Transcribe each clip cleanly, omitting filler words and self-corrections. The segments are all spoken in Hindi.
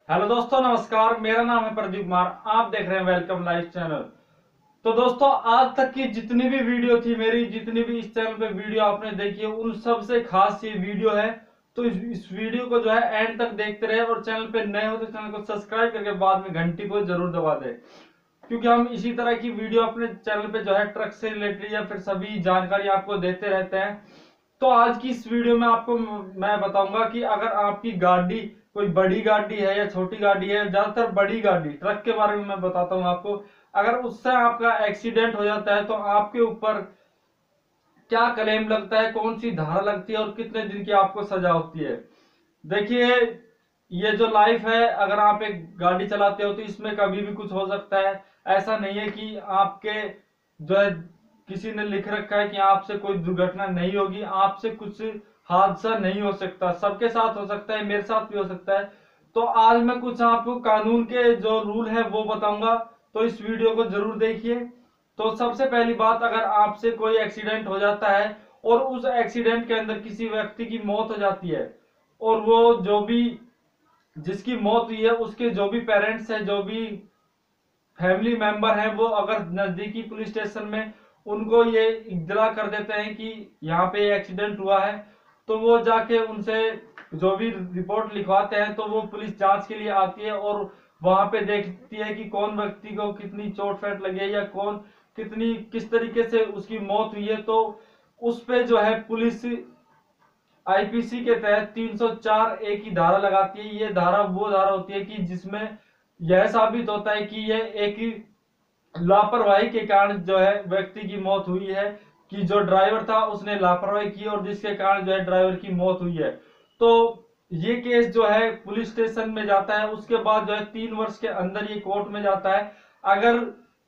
हेलो दोस्तों, नमस्कार। मेरा नाम है प्रदीप कुमार। आप देख रहे हैं वेलकम लाइव चैनल। तो दोस्तों, आज तक की जितनी भी वीडियो थी मेरी, जितनी भी इस चैनल पे वीडियो आपने देखी है, उन सबसे खास ये वीडियो है। तो इस वीडियो को जो है एंड तक देखते रहे, और चैनल पे नए हो तो चैनल को सब्सक्राइब करके बाद में घंटी को जरूर दबा दें, क्योंकि हम इसी तरह की वीडियो अपने चैनल पे जो है ट्रक से रिलेटेड या फिर सभी जानकारी आपको देते रहते हैं। तो आज की इस वीडियो में आपको मैं बताऊंगा कि अगर आपकी गाड़ी कोई बड़ी गाड़ी है या छोटी गाड़ी है, ज्यादातर बड़ी गाड़ी ट्रक के बारे में मैं बताता हूँ आपको। अगर उससे आपका एक्सीडेंट हो जाता है तो आपके ऊपर क्या क्लेम लगता है, कौन सी धारा लगती है और कितने दिन की आपको सजा होती है। देखिए, ये जो लाइफ है, अगर आप एक गाड़ी चलाते हो तो इसमें कभी भी कुछ हो सकता है। ऐसा नहीं है कि आपके जो है किसी ने लिख रखा है कि आपसे कोई दुर्घटना नहीं होगी, आपसे कुछ हादसा नहीं हो सकता। सबके साथ हो सकता है, मेरे साथ भी हो सकता है। तो आज मैं कुछ आपको कानून के जो रूल है वो बताऊंगा, तो इस वीडियो को जरूर देखिए। तो सबसे पहली बात, अगर आपसे कोई एक्सीडेंट हो जाता है और उस एक्सीडेंट के अंदर किसी व्यक्ति की मौत हो जाती है, और वो जो भी जिसकी मौत हुई है उसके जो भी पेरेंट्स हैं, जो भी फैमिली मेंबर हैं, वो अगर नजदीकी पुलिस स्टेशन में उनको ये इत्तला कर देते हैं कि यहाँ पे एक्सीडेंट हुआ है, तो वो जाके उनसे जो भी रिपोर्ट लिखवाते हैं, तो वो पुलिस जांच के लिए आती है और वहां पे देखती है कि कौन व्यक्ति को कितनी चोट फेट लगी है या कौन किस तरीके से उसकी मौत हुई है। तो उस पे जो है पुलिस आईपीसी के तहत 304 ए की धारा लगाती है। ये धारा वो धारा होती है कि जिसमें यह साबित होता है कि ये एक लापरवाही के कारण जो है व्यक्ति की मौत हुई है, कि जो ड्राइवर था उसने लापरवाही की और जिसके कारण जो है ड्राइवर की मौत हुई है। तो ये केस जो है पुलिस स्टेशन में जाता है, उसके बाद जो है 3 वर्ष के अंदर ये कोर्ट में जाता है। अगर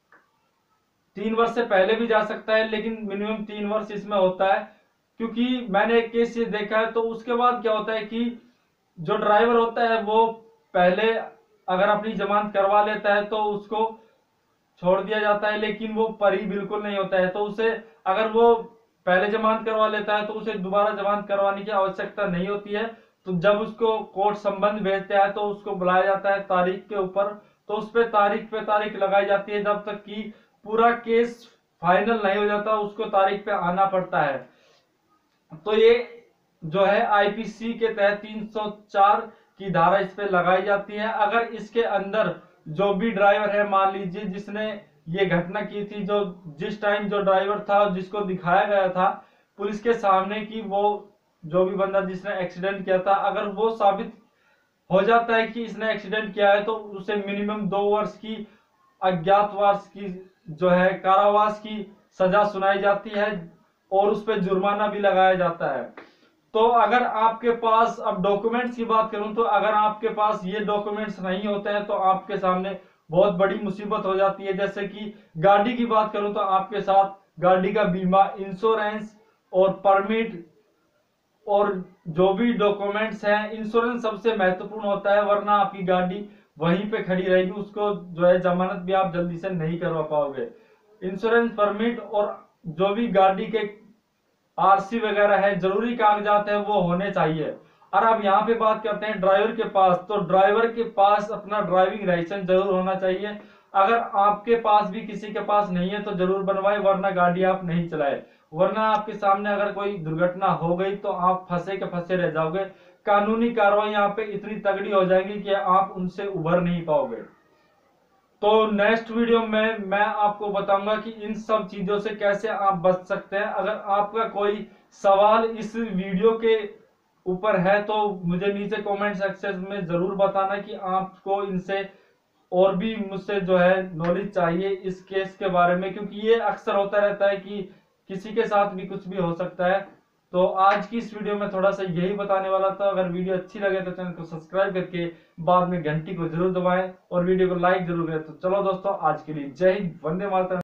3 वर्ष से पहले भी जा सकता है, लेकिन मिनिमम 3 वर्ष इसमें होता है, क्योंकि मैंने एक केस ये देखा है। तो उसके बाद क्या होता है कि जो ड्राइवर होता है वो पहले अगर अपनी जमानत करवा लेता है तो उसको छोड़ दिया जाता है, लेकिन वो परी बिल्कुल नहीं होता है। तो उसे अगर वो पहले जमानत करवा लेता है तो उसे दोबारा जमानत करवाने की आवश्यकता नहीं होती है। तो जब उसको कोर्ट संबंध भेजते हैं तो उसको बुलाया जाता है तारीख के ऊपर, तो उस पे तारीख लगाई जाती है। जब तक कि पूरा केस फाइनल नहीं हो जाता उसको तारीख पे आना पड़ता है। तो ये जो है आईपीसी के तहत 304 की धारा इस पे लगाई जाती है। अगर इसके अंदर जो भी ड्राइवर है, मान लीजिए जिसने ये घटना की थी, जो जिस टाइम जो ड्राइवर था जिसको दिखाया गया था पुलिस के सामने कि वो जो भी बंदा जिसने एक्सीडेंट किया था, अगर वो साबित हो जाता है कि इसने एक्सीडेंट किया है, तो उसे मिनिमम 2 वर्ष की अज्ञातवास की जो है कारावास की सजा सुनाई जाती है और उस पर जुर्माना भी लगाया जाता है। तो अगर आपके पास, अब डॉक्यूमेंट्स की बात करूं, तो अगर आपके पास ये डॉक्यूमेंट्स नहीं होते हैं तो आपके सामने बहुत बड़ी मुसीबत हो जाती है। जैसे कि गाड़ी की बात करूं तो आपके साथ गाड़ी का बीमा, इंश्योरेंस और परमिट और जो भी डॉक्यूमेंट्स हैं, इंश्योरेंस सबसे महत्वपूर्ण होता है, वरना आपकी गाड़ी वहीं पे खड़ी रहेगी, उसको जो है जमानत भी आप जल्दी से नहीं करवा पाओगे। इंश्योरेंस, परमिट और जो भी गाड़ी के आरसी वगैरह है, जरूरी कागजात है, वो होने चाहिए। और अब यहाँ पे बात करते हैं ड्राइवर के पास, तो ड्राइवर के पास अपना ड्राइविंग लाइसेंस जरूर होना चाहिए। अगर आपके पास भी किसी के पास नहीं है तो जरूर बनवाए, वरना गाड़ी आप नहीं चलाए, वरना आपके सामने अगर कोई दुर्घटना हो गई तो आप फंसे के फंसे रह जाओगे। कानूनी कार्रवाई यहाँ पे इतनी तगड़ी हो जाएगी कि आप उनसे उभर नहीं पाओगे। तो नेक्स्ट वीडियो में मैं आपको बताऊंगा कि इन सब चीजों से कैसे आप बच सकते हैं। अगर आपका कोई सवाल इस वीडियो के ऊपर है तो मुझे नीचे कमेंट सेक्शन में जरूर बताना कि आपको इनसे और भी मुझसे जो है नॉलेज चाहिए इस केस के बारे में, क्योंकि ये अक्सर होता रहता है कि किसी के साथ भी कुछ भी हो सकता है। तो आज की इस वीडियो में थोड़ा सा यही बताने वाला था। अगर वीडियो अच्छी लगे तो चैनल को सब्सक्राइब करके बाद में घंटी को जरूर दबाएं और वीडियो को लाइक जरूर करें। तो चलो दोस्तों, आज के लिए जय हिंद, वंदे मातरम।